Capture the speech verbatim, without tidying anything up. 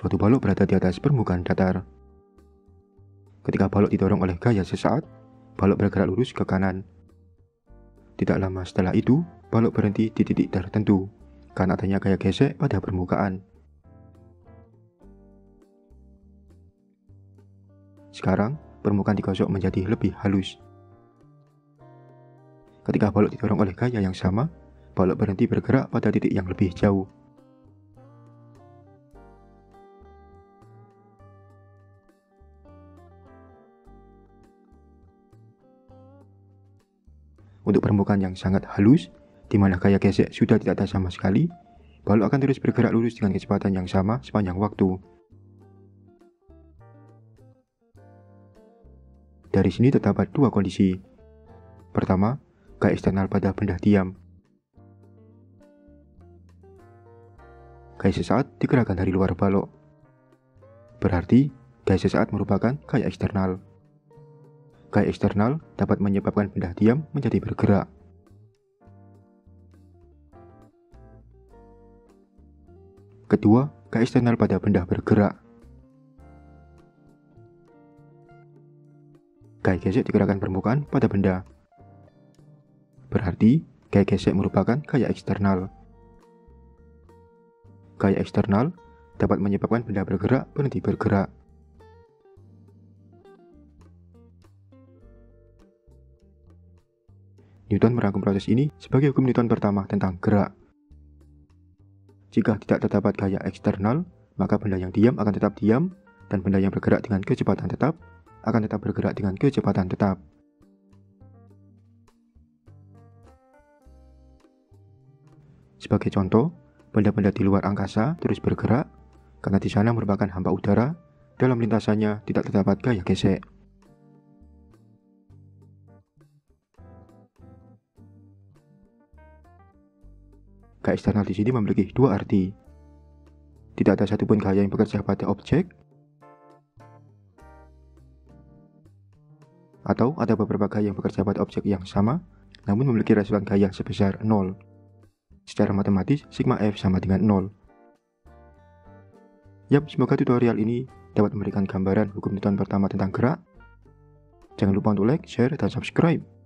Suatu balok berada di atas permukaan datar. Ketika balok didorong oleh gaya sesaat, balok bergerak lurus ke kanan. Tidak lama setelah itu, balok berhenti di titik tertentu karena adanya gaya gesek pada permukaan. Sekarang, permukaan digosok menjadi lebih halus. Ketika balok didorong oleh gaya yang sama, balok berhenti bergerak pada titik yang lebih jauh. Untuk permukaan yang sangat halus, di mana gaya gesek sudah tidak ada sama sekali, balok akan terus bergerak lurus dengan kecepatan yang sama sepanjang waktu. Dari sini terdapat dua kondisi. Pertama, gaya eksternal pada benda diam. Gaya sesaat digerakkan dari luar balok. Berarti, gaya sesaat merupakan gaya eksternal. Gaya eksternal dapat menyebabkan benda diam menjadi bergerak. Kedua, gaya eksternal pada benda bergerak. Gaya gesek digerakkan permukaan pada benda. Berarti, gaya gesek merupakan gaya eksternal. Gaya eksternal dapat menyebabkan benda bergerak berhenti bergerak. Newton merangkum proses ini sebagai hukum Newton pertama tentang gerak. Jika tidak terdapat gaya eksternal, maka benda yang diam akan tetap diam, dan benda yang bergerak dengan kecepatan tetap akan tetap bergerak dengan kecepatan tetap. Sebagai contoh, benda-benda di luar angkasa terus bergerak karena di sana merupakan hampa udara, dalam lintasannya tidak terdapat gaya gesek. Gaya eksternal di sini memiliki dua arti. Tidak ada satupun gaya yang bekerja pada objek, atau ada beberapa gaya yang bekerja pada objek yang sama, namun memiliki resultan gaya sebesar nol. Secara matematis, sigma F sama dengan nol. Yap, semoga tutorial ini dapat memberikan gambaran hukum Newton pertama tentang gerak. Jangan lupa untuk like, share, dan subscribe.